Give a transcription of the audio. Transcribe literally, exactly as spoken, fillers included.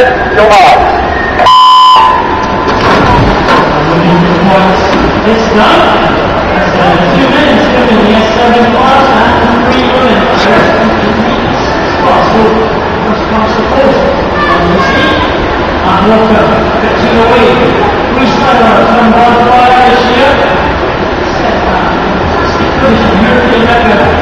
Red, go off. It's done. It's uh, two minutes given. He has seven bars and three women. Possible. Possible. And you see, and Walker gets it away. We started on one fire this year. Set that. Finish the European record.